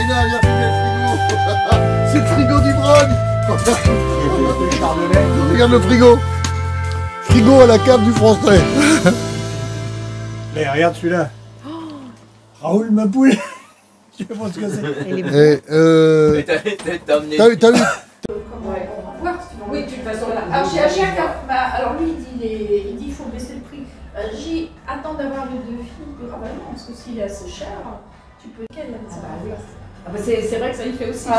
Marina, viens filmer le frigo. C'est le frigo d'ivrogne. Regarde le frigo. Frigo à la cave du français. Mais regarde celui-là. Raoul ma poule. Je sais pas ce que c'est. T'as vu Oui, de toute façon, là. Alors, chez chacun, alors lui, il dit il faut baisser le prix. J'ai attends d'avoir les deux filles plus rapidement, parce que s'il est assez cher, tu peux quelle c'est vrai que ça y fait aussi.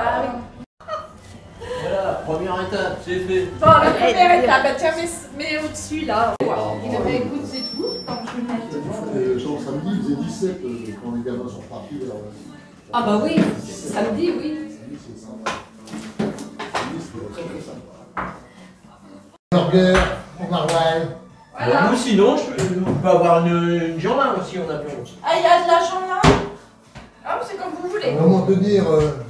Voilà, première étape, c'est fait. Bon, la première étape, tiens, mais au-dessus, là. Il avait écoute, c'est tout. Samedi, il faisait 17 quand les gamins sont partis. Ah bah oui, samedi, oui. Burger, au maroilles. Voilà. Ou sinon, on peut avoir une journée aussi, on a pu. Ah, il y a de l'argent là. Ah, c'est comme vous voulez. À un moment te dire.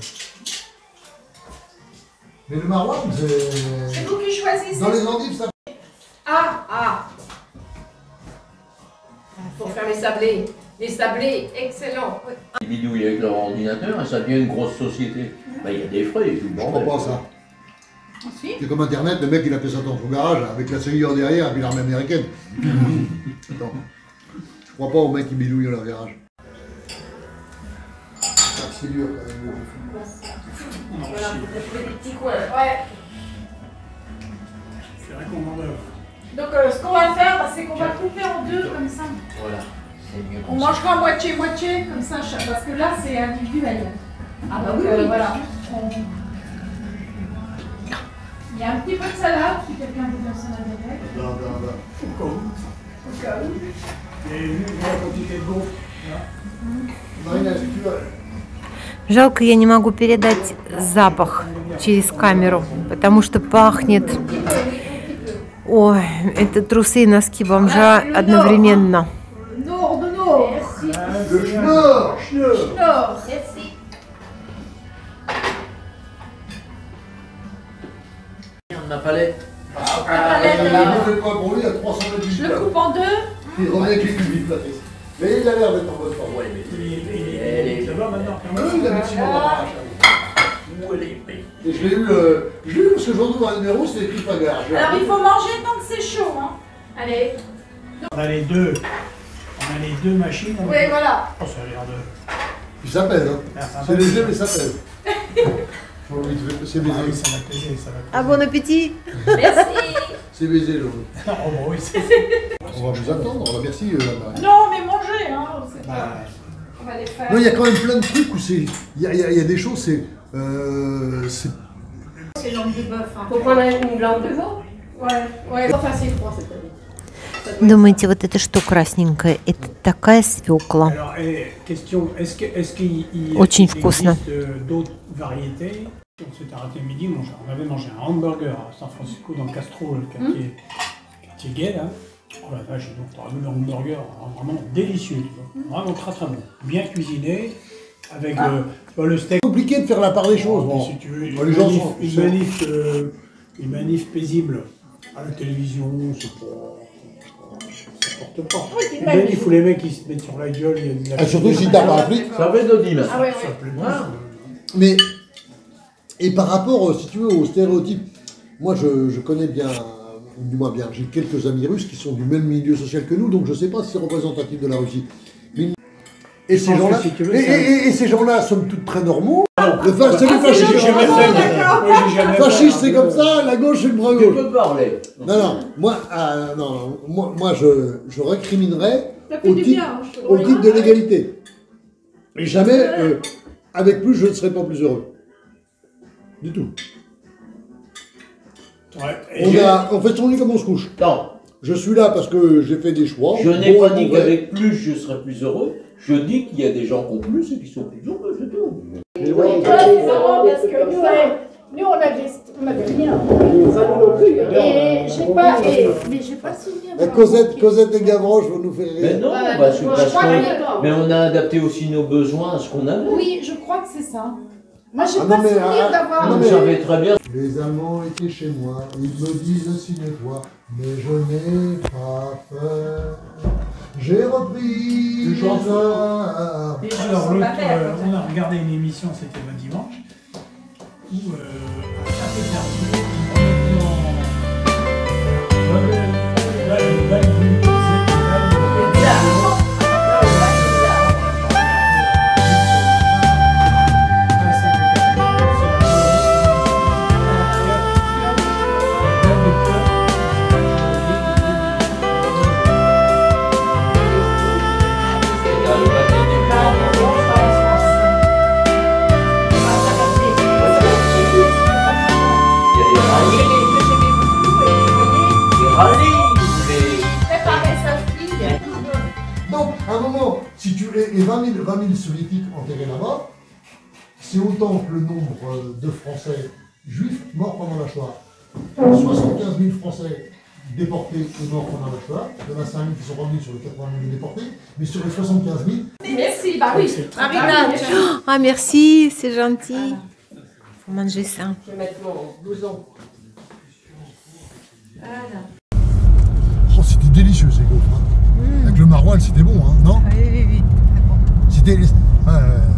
Mais le maroilles, C'est vous qui choisissez. dans les endives, ça. Ah. Pour faire les sablés. Les sablés, excellent. Oui. Ils bidouillent avec leur ordinateur et ça devient une grosse société. Bah, il y a des frais et tout le Je bordel. crois pas à ça. Si. C'est comme Internet, le mec il a fait ça dans son garage avec la CI derrière et puis l'armée américaine. Attends. Je crois pas au mec qui bidouille dans leur garage. C'est dur quand même. Voilà, vous avez des petits coins. Ouais. C'est vrai qu'on mange. Donc ce qu'on va faire, c'est qu'on va couper en deux comme ça. Voilà, c'est mieux. On mangera moitié-moitié comme ça, parce que là c'est individuel. Ah bah oui, voilà. Il y a un petit peu de salade, si quelqu'un veut de la salade avec. Au cas où. Et une grande quantité de gaufres. Marina, si tu veux. Жалко, я не могу передать запах через камеру, потому что пахнет... Ой, это трусы и носки бомжа одновременно. Nord. Le schnorr. Nord. Merci. Ma palette. Il fait quoi pour lui à 300 mètres du Je le coupe en deux. Il revient avec les cubiques, Patrice. Mais il a l'air d'être en bonne forme. Ouais, mais Ça va maintenant quand Oui, même. il a mis 6 mois dans l'arrache. où elle est épée. Et je l'ai eu parce que je retrouve un numéro, c'est écrit Pagar. Alors il faut manger tant que c'est chaud. Hein. Allez. On a les deux. On a les deux machines. Oui, voilà. Oh, ça a l'air de. Puis ça pèse, hein. Ah, ça va. C'est léger, mais ça pèse. Faut lui c'est Ah baisé. oui, ça va peser, ça va peser. А bon appétit! Merci. C'est baisé, là. Oh, bah oui, c'est. On va vous attendre. Merci, Marie. Non, mais mangez. Hein. C'est pas... Bah, On va les faire. Non, il y a quand même plein de trucs où c'est. Il y a des choses, c'est. C'est langue de bœuf. Hein. Faut prendre une langue de veau. Ouais. Enfin, c'est froid cette année. Думаете, вот это что красненькое? Это такая свекла. alors, question, est-ce qu'il Очень вкусно. existe d'autres variétés? On s'était arrêté midi, on avait mangé un hamburger à San Francisco dans le Castro, le quartier gay, là. Oh la vache, donc t'as vu le hamburger vraiment délicieux, tu vois. Vraiment très très bon. Bien cuisiné, avec tu vois, le steak. C'est compliqué de faire la part des choses. Bon. Si tu veux, Bon, les gens sont. une manif paisible à la télévision, c'est pas. Ça porte pas. Une manif où les mecs ils se mettent sur la gueule, il y a de la. Ah, surtout si t'as pas appris. Ça fait d'Audi, là. Ah ouais, Ça ouais. plaît Voilà. plus. Mais. Et par rapport, si tu veux, aux stéréotypes, moi je connais bien, du moins bien, j'ai quelques amis russes qui sont du même milieu social que nous, donc je sais pas si c'est représentatif de la Russie. Mais et ces pense gens-là, que si tu veux, et ces gens-là, somme toute très normaux. Le Ah, c'est le j'ai fascisme. jamais fait. Moi, j'ai jamais Fasciste, fait. c'est comme ça, la gauche, c'est le bras Tu gauche. peux parler. Non, moi, je récriminerais Ça fait au du titre, bien. Je te au titre de regarde. l'égalité. Et jamais, avec plus, je ne serais pas plus heureux. Du tout. Ouais, et On fait son lit comme on se couche. Non, Je suis là parce que j'ai fait des choix. je n'ai bons pas et dit mauvais. qu'avec plus je serais plus heureux. Je dis qu'il y a des gens qui ont plus et qui sont plus heureux, c'est tout. Et Oui, voilà. parce que nous, on avait rien. Et j'ai pas souvenir. La Cosette et Gavroche vont nous faire Mais rire. non, Ouais, parce que- je parce crois qu'on- mais on a adapté aussi nos besoins à ce qu'on avait. Oui, je crois que c'est ça. Moi, j'ai Ah pas non, mais, souvenir d'avoir. non, Vous mais- savez très bien. Les Allemands étaient chez moi, ils me disent signe-toi, mais je n'ai pas peur. J'ai repris Le chanson. ça. Et Ils alors, sont l'autre, pas verts, on a regardé une émission, c'était le dimanche, où à Saint-Pétersbourg, on était en... Là, le bal du... C'est bizarre. Ah, le bal, c'est bizarre. Préparer sa fille. Donc, à un moment, si tu es 20 000 soviétiques enterrés là-bas, c'est autant que le nombre de Français juifs morts pendant la Shoah. 75 000 Français déportés et morts pendant la Shoah. Il y en a 5 000 qui sont revenus sur les 80 000 déportés, mais sur les 75 000, Merci, bah oui. Ah, merci, c'est gentil. Faut manger ça. Je vais mettre mon blouson. oh, c'était délicieux ces gaufres. Avec le maroilles, c'était bon, hein, non? Oui, oui, oui. C'était...